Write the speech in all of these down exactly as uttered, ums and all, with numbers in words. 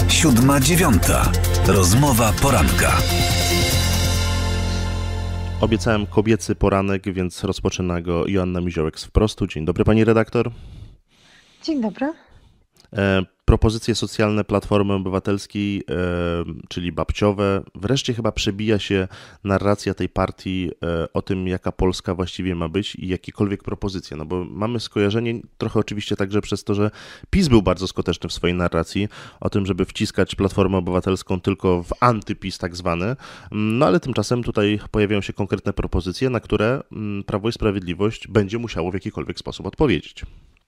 Siódma dziewiąta. Rozmowa poranka. Obiecałem kobiecy poranek, więc rozpoczyna go Joanna Miziołek z Wprostu. Dzień dobry, pani redaktor. Dzień dobry. E, propozycje socjalne Platformy Obywatelskiej, e, czyli babciowe. Wreszcie chyba przebija się narracja tej partii e, o tym, jaka Polska właściwie ma być i jakiekolwiek propozycje. No bo mamy skojarzenie trochę oczywiście także przez to, że PiS był bardzo skuteczny w swojej narracji o tym, żeby wciskać Platformę Obywatelską tylko w antypis tak zwany. No ale tymczasem tutaj pojawiają się konkretne propozycje, na które Prawo i Sprawiedliwość będzie musiało w jakikolwiek sposób odpowiedzieć.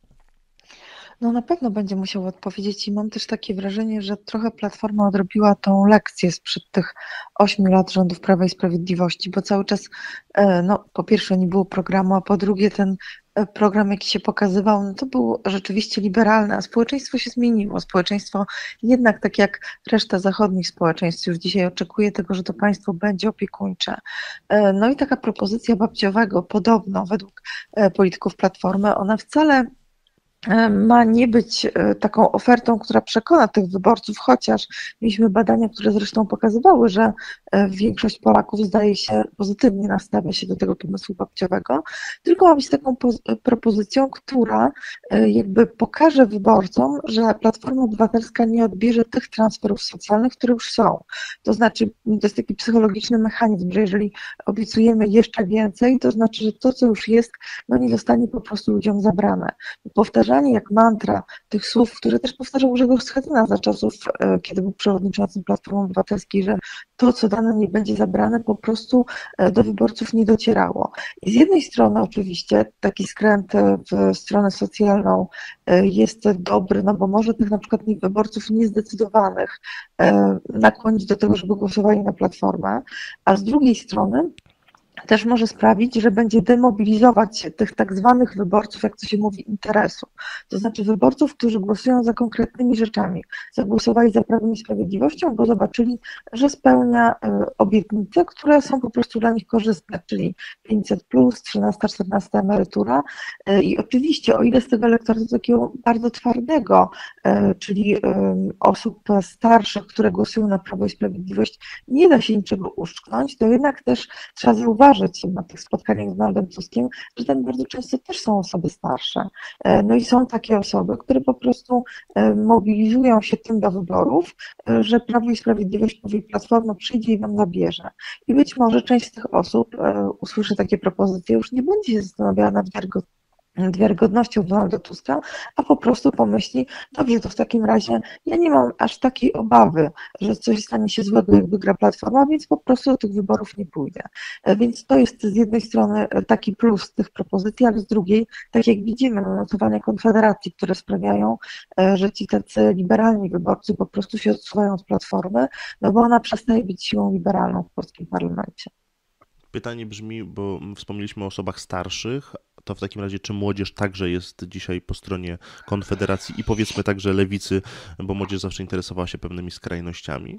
No na pewno będzie musiał odpowiedzieć i mam też takie wrażenie, że trochę Platforma odrobiła tą lekcję sprzed tych ośmiu lat rządów Prawa i Sprawiedliwości, bo cały czas, no po pierwsze nie było programu, a po drugie ten program, jaki się pokazywał, no to był rzeczywiście liberalny, a społeczeństwo się zmieniło. Społeczeństwo jednak, tak jak reszta zachodnich społeczeństw, już dzisiaj oczekuje tego, że to państwo będzie opiekuńcze. No i taka propozycja babciowego, podobno według polityków Platformy, ona wcale ma nie być taką ofertą, która przekona tych wyborców, chociaż mieliśmy badania, które zresztą pokazywały, że większość Polaków zdaje się pozytywnie nastawia się do tego pomysłu babciowego, tylko ma być taką propozycją, która jakby pokaże wyborcom, że Platforma Obywatelska nie odbierze tych transferów socjalnych, które już są. To znaczy, to jest taki psychologiczny mechanizm, że jeżeli obiecujemy jeszcze więcej, to znaczy, że to, co już jest, no nie zostanie po prostu ludziom zabrane. Powtarzamy jak mantra tych słów, które też powtarzał Grzegorz Schetyna za czasów, kiedy był przewodniczącym Platformy Obywatelskiej, że to, co dane nie będzie zabrane, po prostu do wyborców nie docierało. I z jednej strony oczywiście taki skręt w stronę socjalną jest dobry, no bo może tych na przykład wyborców niezdecydowanych nakłonić do tego, żeby głosowali na Platformę, a z drugiej strony też może sprawić, że będzie demobilizować tych tak zwanych wyborców, jak to się mówi, interesu. To znaczy wyborców, którzy głosują za konkretnymi rzeczami. Zagłosowali za Prawem i Sprawiedliwością, bo zobaczyli, że spełnia obietnice, które są po prostu dla nich korzystne, czyli pięćset plus, trzynasta, czternasta emerytura. I oczywiście, o ile z tego elektoratu takiego bardzo twardego, czyli osób starszych, które głosują na Prawo i Sprawiedliwość, nie da się niczego uszczknąć, to jednak też trzeba zauważyć na tych spotkaniach z Donaldem Tuskiem, że tam bardzo często też są osoby starsze. No i są takie osoby, które po prostu mobilizują się tym do wyborów, że Prawo i Sprawiedliwość powie, Platforma przyjdzie i wam zabierze. I być może część z tych osób usłyszy takie propozycje, już nie będzie się zastanawiała nad wiarygodnością wiarygodnością Donalda Tuska, a po prostu pomyśli, dobrze, to w takim razie ja nie mam aż takiej obawy, że coś stanie się złego, jak wygra Platforma, więc po prostu do tych wyborów nie pójdę. Więc to jest z jednej strony taki plus tych propozycji, ale z drugiej, tak jak widzimy, notowania Konfederacji, które sprawiają, że ci tacy liberalni wyborcy po prostu się odsuwają od Platformy, no bo ona przestaje być siłą liberalną w polskim parlamencie. Pytanie brzmi, bo wspomnieliśmy o osobach starszych, to w takim razie czy młodzież także jest dzisiaj po stronie Konfederacji i powiedzmy także Lewicy, bo młodzież zawsze interesowała się pewnymi skrajnościami?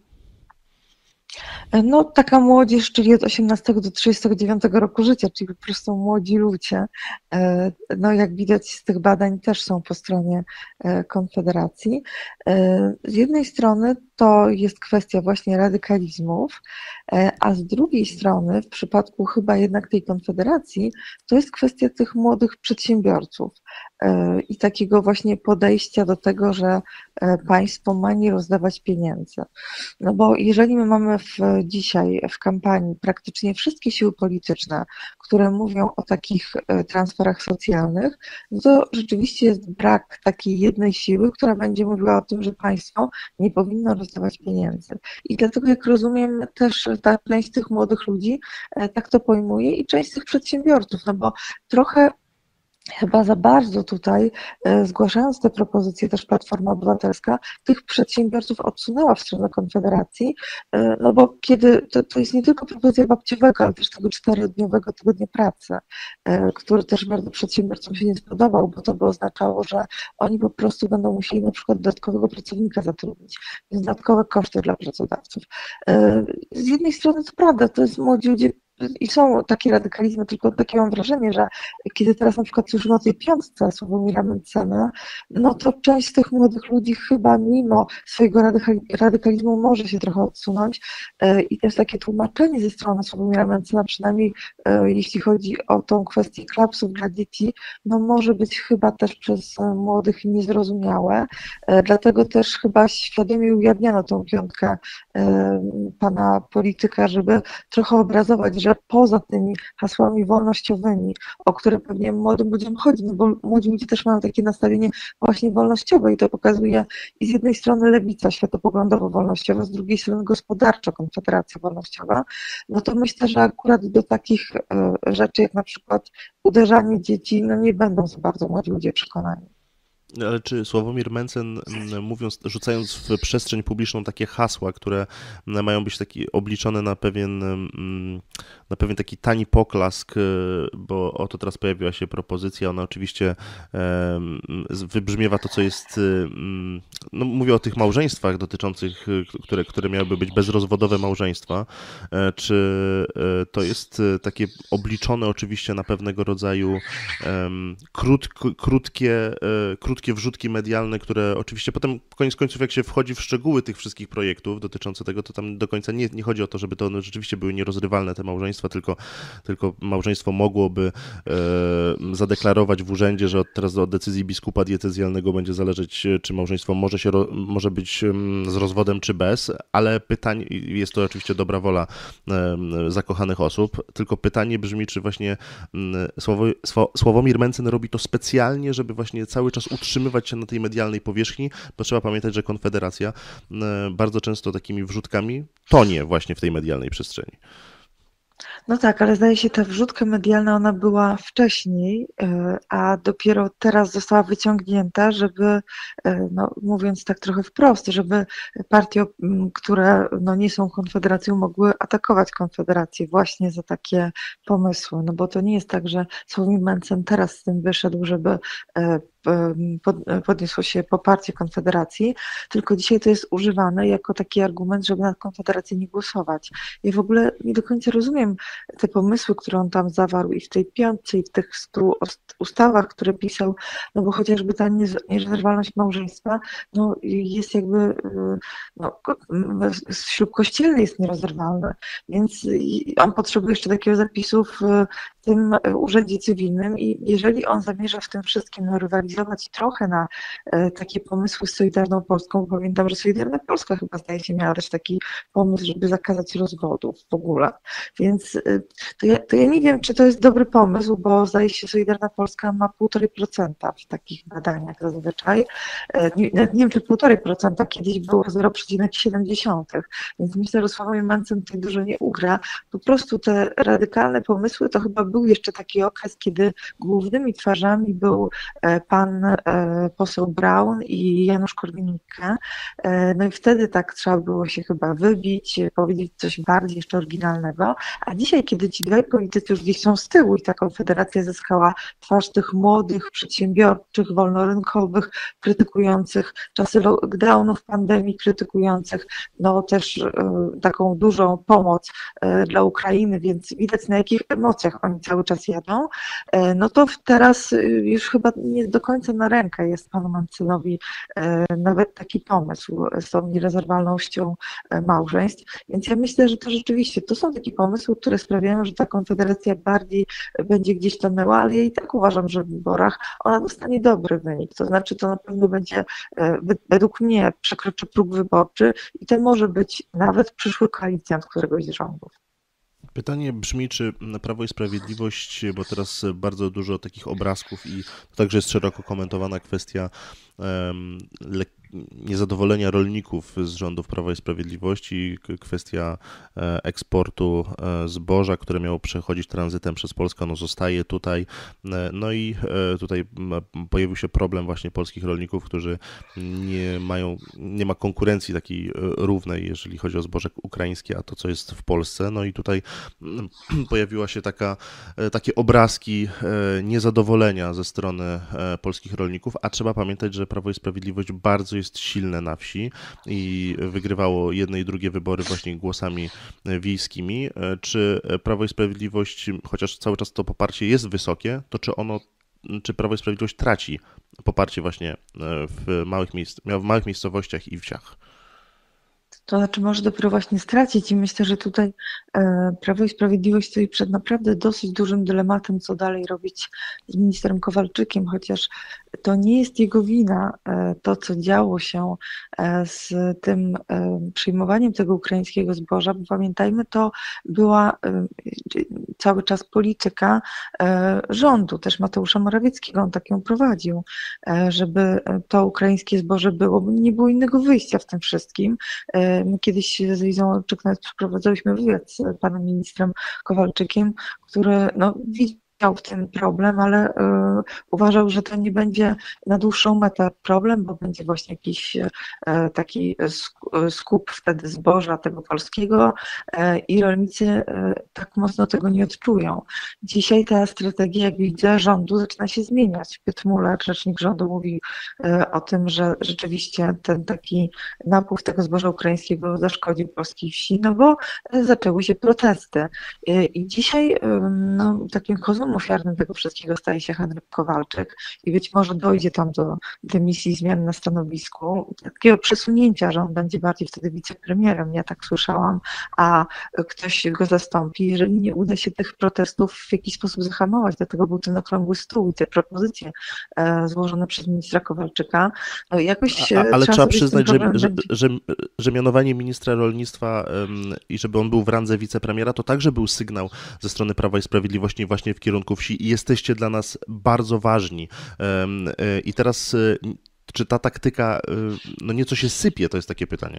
No taka młodzież, czyli od osiemnastego do trzydziestego dziewiątego roku życia, czyli po prostu młodzi ludzie, no jak widać z tych badań też są po stronie Konfederacji. Z jednej strony to jest kwestia właśnie radykalizmów, a z drugiej strony w przypadku chyba jednak tej Konfederacji to jest kwestia tych młodych przedsiębiorców i takiego właśnie podejścia do tego, że państwo ma nie rozdawać pieniędzy. No bo jeżeli my mamy w, dzisiaj w kampanii praktycznie wszystkie siły polityczne, które mówią o takich transferach socjalnych, no to rzeczywiście jest brak takiej jednej siły, która będzie mówiła o tym, że państwo nie powinno rozdawać pieniędzy. I dlatego, jak rozumiem, też ta część tych młodych ludzi tak to pojmuje i część tych przedsiębiorców, no bo trochę chyba za bardzo tutaj, zgłaszając te propozycje, też Platforma Obywatelska, tych przedsiębiorców odsunęła w stronę Konfederacji, no bo kiedy, to, to jest nie tylko propozycja babciowego, ale też tego czterodniowego tygodnia pracy, który też bardzo przedsiębiorcom się nie spodobał, bo to by oznaczało, że oni po prostu będą musieli na przykład dodatkowego pracownika zatrudnić, więc dodatkowe koszty dla pracodawców. Z jednej strony to prawda, to jest młodzi ludzie i są takie radykalizmy, tylko takie mam wrażenie, że kiedy teraz na przykład słyszymy o tej piątce Sławomira Mentzena, no to część z tych młodych ludzi chyba mimo swojego radykalizmu może się trochę odsunąć i też takie tłumaczenie ze strony Sławomira Mentzena, przynajmniej jeśli chodzi o tą kwestię klapsów dla dzieci, no może być chyba też przez młodych niezrozumiałe, dlatego też chyba świadomie ujawniano tą piątkę pana polityka, żeby trochę obrazować, że poza tymi hasłami wolnościowymi, o które pewnie młodym ludziom chodzi, no bo młodzi ludzie też mają takie nastawienie właśnie wolnościowe i to pokazuje i z jednej strony lewica światopoglądowo-wolnościowa, z drugiej strony gospodarczo Konfederacja Wolnościowa, no to myślę, że akurat do takich rzeczy jak na przykład uderzanie dzieci, no nie będą za bardzo młodzi ludzie przekonani. Ale czy Sławomir Mentzen, mówiąc, rzucając w przestrzeń publiczną takie hasła, które mają być takie obliczone na pewien, na pewien taki tani poklask, bo oto teraz pojawiła się propozycja, ona oczywiście wybrzmiewa to, co jest, no mówię o tych małżeństwach dotyczących, które, które miałyby być bezrozwodowe małżeństwa, czy to jest takie obliczone oczywiście na pewnego rodzaju krót, krótkie, krótkie wrzutki medialne, które oczywiście potem koniec końców jak się wchodzi w szczegóły tych wszystkich projektów dotyczących tego, to tam do końca nie, nie chodzi o to, żeby to one rzeczywiście były nierozrywalne te małżeństwa, tylko, tylko małżeństwo mogłoby e, zadeklarować w urzędzie, że od teraz od decyzji biskupa diecezjalnego będzie zależeć, czy małżeństwo może się może być z rozwodem, czy bez, ale pytanie, jest to oczywiście dobra wola e, zakochanych osób, tylko pytanie brzmi, czy właśnie Sławo, Sławomir Mentzen robi to specjalnie, żeby właśnie cały czas utrzymywać się na tej medialnej powierzchni, bo trzeba pamiętać, że Konfederacja bardzo często takimi wrzutkami tonie właśnie w tej medialnej przestrzeni. No tak, ale zdaje się, ta wrzutka medialna, ona była wcześniej, a dopiero teraz została wyciągnięta, żeby, no, mówiąc tak trochę wprost, żeby partie, które no, nie są Konfederacją, mogły atakować Konfederację właśnie za takie pomysły, no bo to nie jest tak, że Sławomir Mentzen teraz z tym wyszedł, żeby podniosło się poparcie Konfederacji, tylko dzisiaj to jest używane jako taki argument, żeby na Konfederację nie głosować. Ja w ogóle nie do końca rozumiem te pomysły, które on tam zawarł i w tej piątce, i w tych stu ustawach, które pisał, no bo chociażby ta nierozerwalność małżeństwa, no jest jakby, no, ślub kościelny jest nierozerwalny, więc on potrzebuje jeszcze takiego zapisu w tym urzędzie cywilnym i jeżeli on zamierza w tym wszystkim no, rywalizować trochę na e, takie pomysły z Solidarną Polską, pamiętam, że Solidarna Polska chyba zdaje się miała też taki pomysł, żeby zakazać rozwodów w ogóle, więc e, to, ja, to ja nie wiem, czy to jest dobry pomysł, bo zdaje się Solidarna Polska ma półtora procent w takich badaniach zazwyczaj, e, nie, nie wiem, czy półtora procent, kiedyś było zero przecinek siedem, więc myślę, że Sławomir Mentzen tutaj dużo nie ugra, po prostu te radykalne pomysły to chyba był jeszcze taki okres, kiedy głównymi twarzami był pan poseł Braun i Janusz Korwin-Mikke. No i wtedy tak trzeba było się chyba wybić, powiedzieć coś bardziej jeszcze oryginalnego, a dzisiaj, kiedy ci dwaj politycy już gdzieś są z tyłu i ta Konfederacja zyskała twarz tych młodych, przedsiębiorczych, wolnorynkowych, krytykujących czasy lockdownów, pandemii, krytykujących no też taką dużą pomoc dla Ukrainy, więc widać na jakich emocjach oni cały czas jadą, no to teraz już chyba nie do końca na rękę jest panu Mentzenowi nawet taki pomysł z tą nierozerwalnością małżeństw, więc ja myślę, że to rzeczywiście to są takie pomysły, które sprawiają, że ta Konfederacja bardziej będzie gdzieś tonęła, ale ja i tak uważam, że w wyborach ona dostanie dobry wynik, to znaczy to na pewno będzie, według mnie przekroczy próg wyborczy i to może być nawet przyszły koalicjant któregoś z rządów. Pytanie brzmi, czy Prawo i Sprawiedliwość, bo teraz bardzo dużo takich obrazków i to także jest szeroko komentowana kwestia um, niezadowolenia rolników z rządów Prawa i Sprawiedliwości, kwestia eksportu zboża, które miało przechodzić tranzytem przez Polskę, ono zostaje tutaj. No i tutaj pojawił się problem właśnie polskich rolników, którzy nie mają, nie ma konkurencji takiej równej, jeżeli chodzi o zboże ukraińskie, a to, co jest w Polsce. No i tutaj pojawiła się taka, takie obrazki niezadowolenia ze strony polskich rolników, a trzeba pamiętać, że Prawo i Sprawiedliwość bardzo jest jest silne na wsi i wygrywało jedne i drugie wybory właśnie głosami wiejskimi. Czy Prawo i Sprawiedliwość, chociaż cały czas to poparcie jest wysokie, to czy ono, czy Prawo i Sprawiedliwość traci poparcie właśnie w małych, miejsc, w małych miejscowościach i wsiach? To znaczy może dopiero właśnie stracić i myślę, że tutaj Prawo i Sprawiedliwość stoi przed naprawdę dosyć dużym dylematem, co dalej robić z ministrem Kowalczykiem, chociaż to nie jest jego wina, to co działo się z tym przyjmowaniem tego ukraińskiego zboża, bo pamiętajmy, to była cały czas polityka rządu, też Mateusza Morawieckiego, on tak ją prowadził, żeby to ukraińskie zboże było, bo nie było innego wyjścia w tym wszystkim. My kiedyś z Lizą Olczyk nawet przeprowadzałyśmy wywiad z panem ministrem Kowalczykiem, który no, widział w tym problem, ale y, uważał, że to nie będzie na dłuższą metę problem, bo będzie właśnie jakiś y, taki skup wtedy zboża tego polskiego y, i rolnicy y, tak mocno tego nie odczują. Dzisiaj ta strategia, jak widzę, rządu zaczyna się zmieniać. Piotr Muller, rzecznik rządu, mówi y, o tym, że rzeczywiście ten taki napływ tego zboża ukraińskiego zaszkodził polskiej wsi, no bo y, zaczęły się protesty. Y, I dzisiaj y, no, takim kozłem ofiarnym tego wszystkiego staje się Henryk Kowalczyk i być może dojdzie tam do dymisji, zmian na stanowisku, takiego przesunięcia, że on będzie bardziej wtedy wicepremierem, ja tak słyszałam, a ktoś go zastąpi, jeżeli nie uda się tych protestów w jakiś sposób zahamować. Dlatego był ten okrągły stół i te propozycje e, złożone przez ministra Kowalczyka. No, jakoś a, ale trzeba, trzeba przyznać, że, że, będzie... że, że mianowanie ministra rolnictwa um, i żeby on był w randze wicepremiera, to także był sygnał ze strony Prawa i Sprawiedliwości właśnie w kierunku wsi i jesteście dla nas bardzo ważni. I teraz, czy ta taktyka no nieco się sypie, to jest takie pytanie.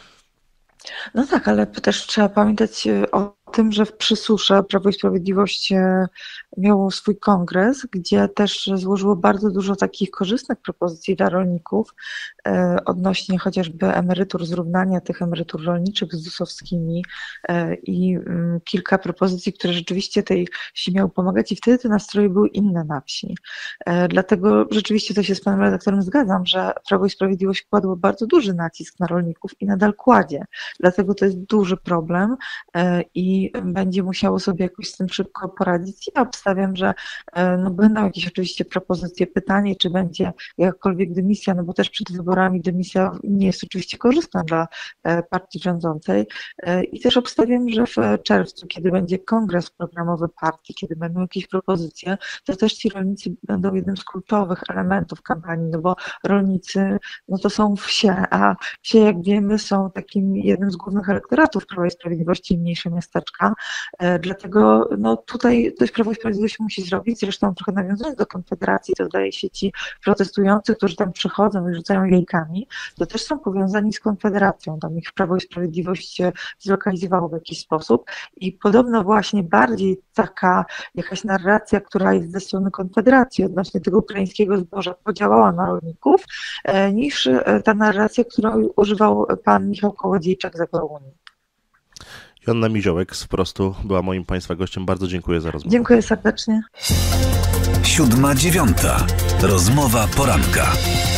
No tak, ale też trzeba pamiętać o tym, że w Przysusze Prawo i Sprawiedliwość miało swój kongres, gdzie też złożyło bardzo dużo takich korzystnych propozycji dla rolników odnośnie chociażby emerytur, zrównania tych emerytur rolniczych z zusowskimi i kilka propozycji, które rzeczywiście tej wsi miały pomagać i wtedy te nastroje były inne na wsi. Dlatego rzeczywiście to się z panem redaktorem zgadzam, że Prawo i Sprawiedliwość kładło bardzo duży nacisk na rolników i nadal kładzie. Dlatego to jest duży problem i będzie musiało sobie jakoś z tym szybko poradzić. Ja obstawiam, że no będą jakieś oczywiście propozycje, pytanie, czy będzie jakakolwiek dymisja, no bo też przed wyborami dymisja nie jest oczywiście korzystna dla partii rządzącej i też obstawiam, że w czerwcu, kiedy będzie kongres programowy partii, kiedy będą jakieś propozycje, to też ci rolnicy będą jednym z kluczowych elementów kampanii, no bo rolnicy, no to są wsie, a wsie, jak wiemy, są takim jednym z głównych elektoratów Prawa i Sprawiedliwości i mniejsze miasteczka. Dlatego no, tutaj coś Prawo i Sprawiedliwość musi zrobić. Zresztą trochę nawiązując do Konfederacji, to zdaje się ci protestujący, którzy tam przychodzą i rzucają jajkami, to też są powiązani z Konfederacją. Tam ich Prawo i Sprawiedliwość zlokalizowało w jakiś sposób i podobno właśnie bardziej taka jakaś narracja, która jest ze strony Konfederacji odnośnie tego ukraińskiego zboża podziałała na rolników, niż ta narracja, którą używał pan Michał Kołodziejczak z Agrounii. Joanna Miziołek z Wprostu była moim Państwa gościem. Bardzo dziękuję za rozmowę. Dziękuję serdecznie. Siódma dziewiąta. Rozmowa poranka.